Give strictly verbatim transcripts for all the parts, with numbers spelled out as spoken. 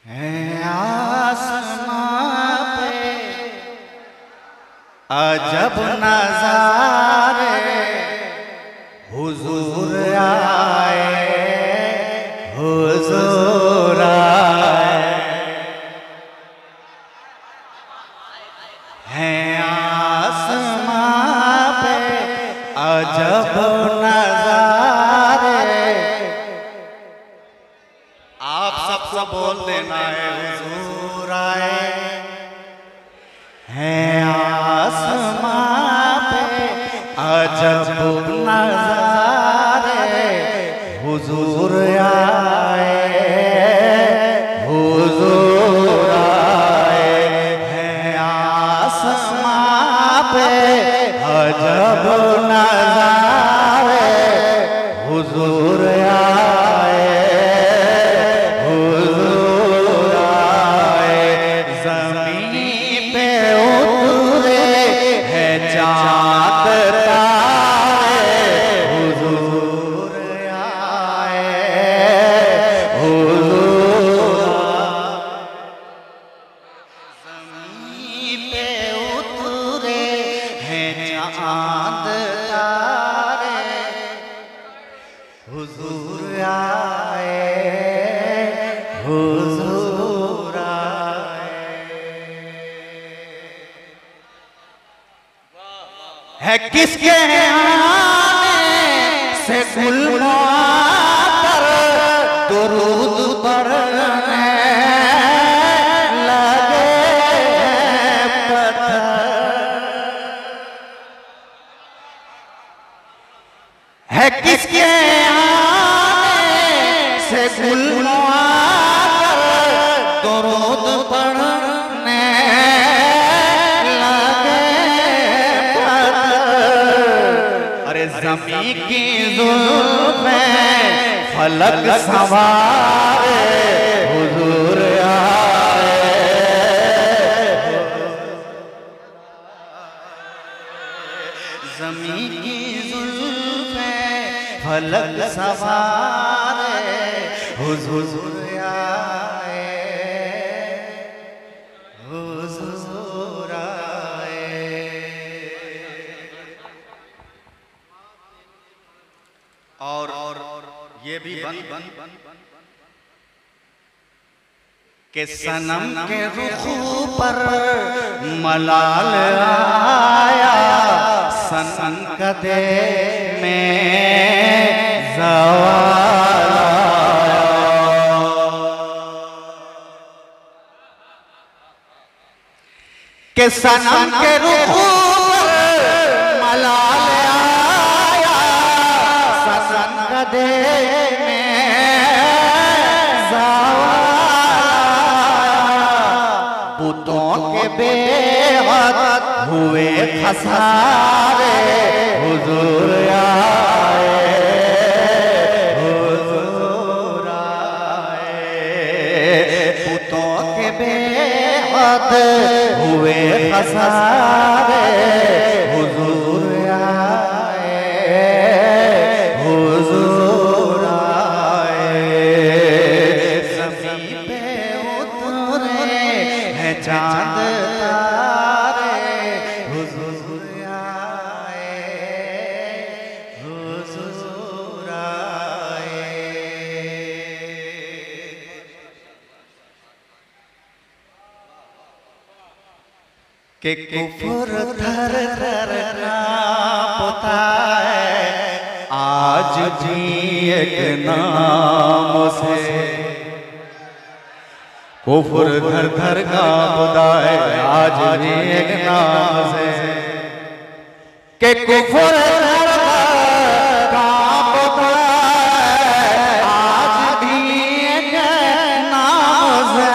है आसमां पे अजब नज़ारे, हुजूर आए हुजूर आए। है आसमां पे अजब नज़ारे, आप सबको बोल देना है हुजूर आए। है आसमां पे अजब नज़ारे, हुजूर आए हुजूर आए। है आसमां पे अजब नज़ारे, हुजूर आए हुजूर आए। ज़मीन पे उतरे है चाँद तारे, हुजूर आए हुजूर आए। ज़मीन पे उतरे है चाँद तारे, हुजूर आए हुजूर आए। है किसके आने से गुल मातर दुरूद पढ़ने लगे पत्थर। है किसके से गुल मातर दुरूद पढ़ने लगे पत्थर। अरे ज़मीं की ज़ुल्फ़ें फलक संवारे, हुजूर आए। ज़मीं की ज़ुल्फ़ें फलक संवारे, हुजूर आए हुजूर आए। और ये भी बन बन बन के सनम के रुख पर मलाल आया, सनम कदे में ज़वाल आया। के सनम के रुख पर मलाल आया, सनम कदे में ज़वाल। बुतों के बेहद हुए खसारे, हुजूर आए हुजूर आए। बुतों के बेहद हुए खसारे, हुजूर आए हुजूर आए। ज़मीन पे उतरे है चाँद तारे, हुजूर आए हुजूर आए। के कुफ्र थर थर कांपता है आज भी एक नाम से। कुफ्र थर थर कांपता है आज भी एक नाम से। के कुफ्र थर थर कांपता है आज भी एक नाम से।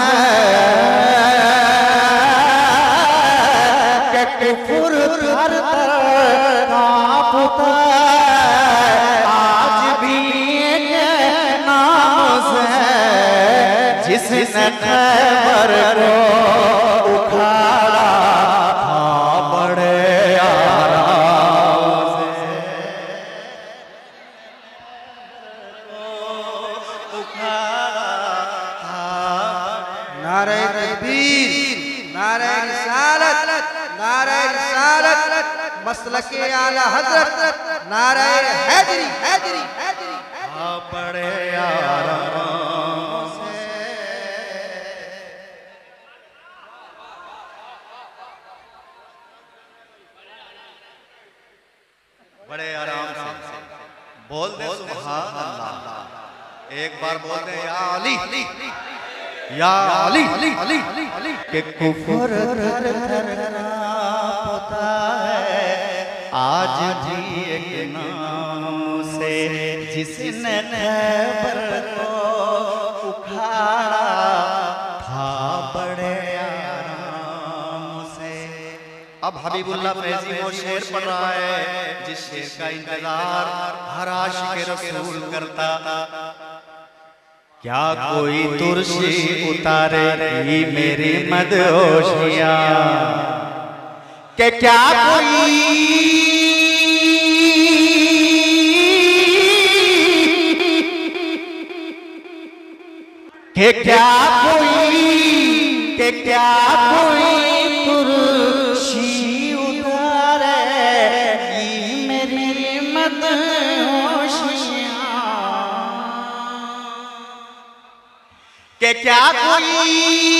कुफ्र थर थर कांपता है आज भी एक नाम से। जिसने खैबर को उखाड़ा था बड़े आराम से। उखाड़ा था नारे तकबीर, नारे रिसालत, नारे रिसालत, मसलके आला हजरत, नारे हैदरी हैदरी हैदरी बड़े आराम से बड़े आराम से बोल दे सुभान अल्लाह। एक बार बोल दे या अली या अली अली अली के कुफर थर थर कांपता है आज भी एक नाम से जिसने खैबर को उखाड़ा था बड़े आराम से। अब हबीबुल्लाह फैजी वो शेर पढ़ रहा है जिस शेर का इंतजार हर आशिक रसूल करता। क्या कोई तुरशी उतारेगी मेरी मदहोशियां के क्या कोई के क्या कोई के क्या कोई तुरशी उतारेगी मेरी मदहोशियां के क्या कोई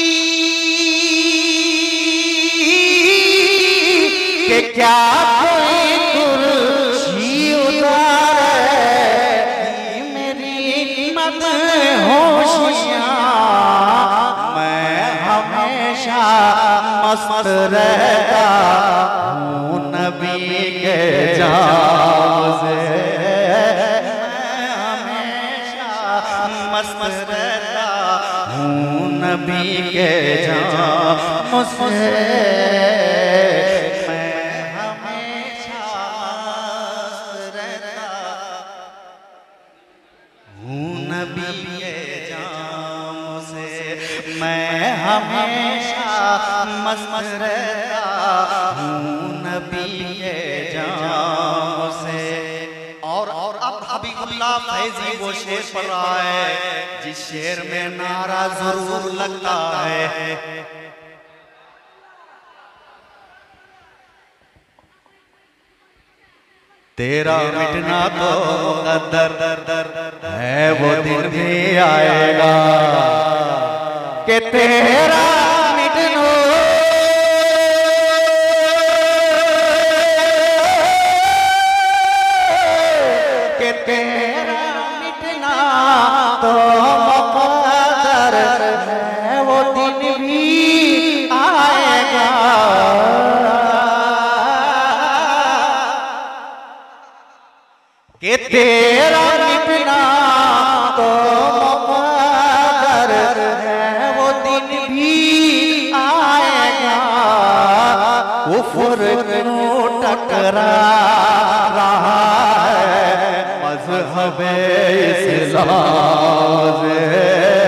के क्या कोई तुरशी उतारे मेरी मदहोशियां मैं हमेशा मस्त रहता हूँ नबी के जाम से। मैं हमेशा मस्त रहता नबी के जाम से। मैं हमेशा मस्त रहता हूँ नबी के जाम से। मैं हमेशा मस्त रहता हूँ नबी के जाम से। और और अब हबीबुल्लाह फैजी वो शेर पढ़ रहा है जिस शेर में नारा जरूर लगता है तेरा मिटना तो मुकद्दर है वो दिन भी आएगा कि तेरा मिटना के तेरा मिटना तो मुकद्दर है वो दिन भी आएगा कि तेरा मिटना तो मुकद्दर है वो दिन भी आएगा। कुफ्र क्यों टकरा रहा है मज़हब-ए इस्लाम से।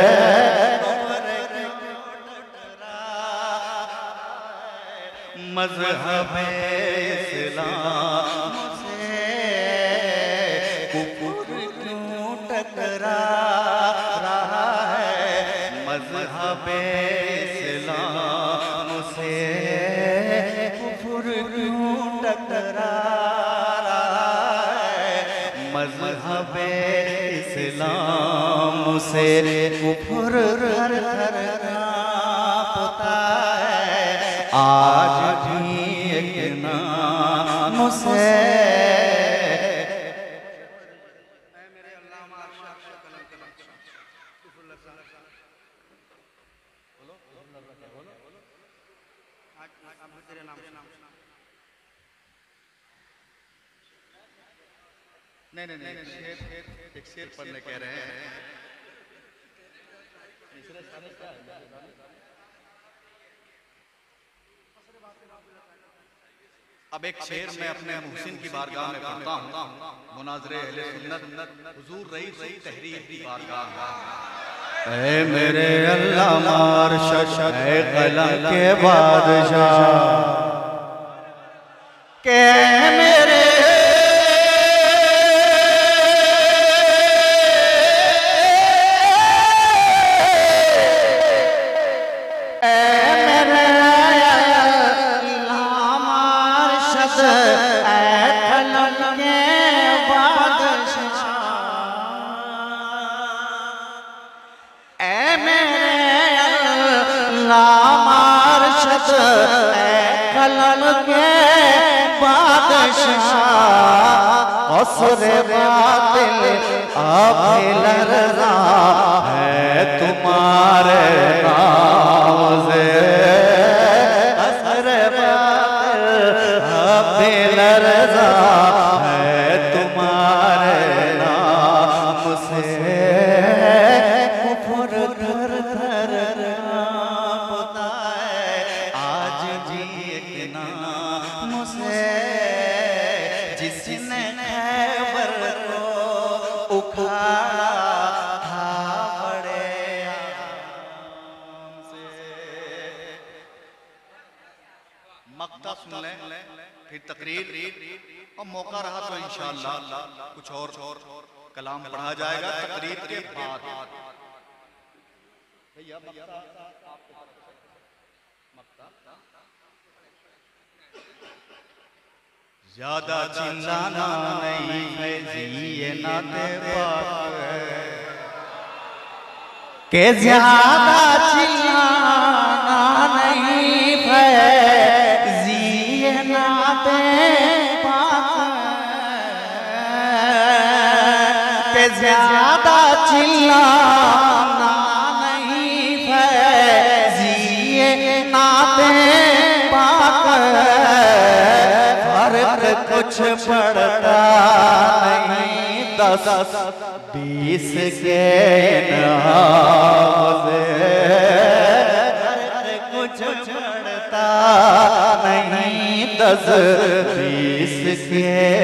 मज़हब-ए इस्लाम क्यों टकरा रहा है मज़हब-ए इस्लाम से। कुफ्र क्यों टकरा रहा है मज़हब-ए इस्लाम से। कुफ्र हर हर कांपता है आज भी एक नाम से। नहीं नहीं नहीं शेर एक शेर पढ़ने कह रहे हैं। अब एक शेर मैं अपने मुहसिन की बारगाह में पढ़ता हूँ। मुनाज़रे अहले सुन्नत हुजूर रईस तहरीर की बारगाह। ऐ मेरे अल्लाह मार्शद ऐ कलम के बादशाह के मेरे मेरे लामारशद कलम के बादशाह असरे बातिल अभी लर्जा है तुम्हारे नाम से असरे बातिल अभी लर्जा है तुम्हारे नाम से कुफर कर कर कांपता है आज भी एक नाम से जिसने खैबर को उखाड़ा था बड़े आराम से। मक्ता सुन लें फिर तकरीर और मौका रहा तो इंशाअल्लाह कुछ और कलाम पढ़ा जाएगा तकरीर के बाद। ज्यादा चिल्लाना नहीं है जिए नाते पाक के ज्यादा चिल्लाना नहीं है जिए नाते पाक के ज्यादा चिल्लाना नहीं है जिए नाते पाक फर्क कुछ पड़ता नहीं दस बीस के नाम से कुछ पड़ता नहीं दस बीस के